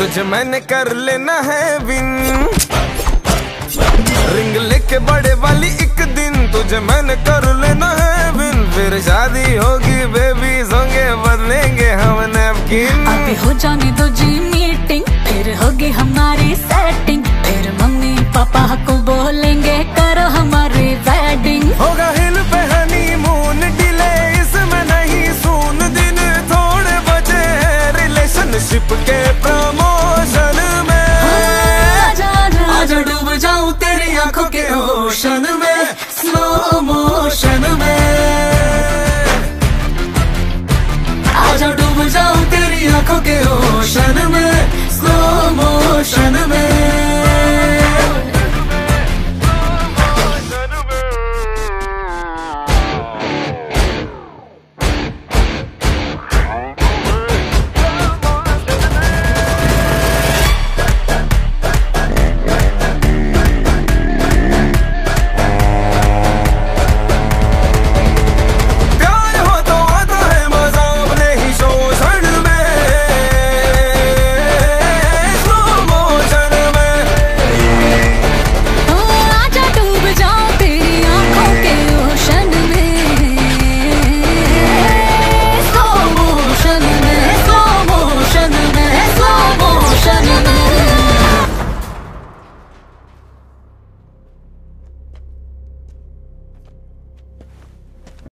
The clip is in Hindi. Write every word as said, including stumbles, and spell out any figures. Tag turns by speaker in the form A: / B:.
A: तुझे मैंने कर लेना है विन, रिंग लेके बड़े वाली एक दिन तुझे मैंने कर लेना है विन। फिर शादी होगी बेबी सोंगे बदलेंगे हम नैपकिन।
B: अभी हो जाने दो जी मीटिंग, फिर होगी हमारी सेटिंग, फिर मम्मी पापा को बोलेंगे करो हमारी वेडिंग।
A: होगा हिल पे हनीमून डिले, इसमें नहीं सून दिन थोड़े बचे हैं रिलेशनशिप के प्रमोशन में।
B: आजा आजा
A: आजा डूब जाऊं तेरी आंखों के ओशन में, स्लो मोशन में। आजा डूब जाऊं तेरी आंखों के ओशन में, स्लो मोशन में।